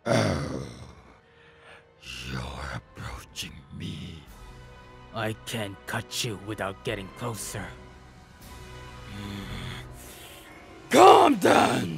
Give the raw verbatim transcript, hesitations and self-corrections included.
Oh, you're approaching me. I can't cut you without getting closer. Come then!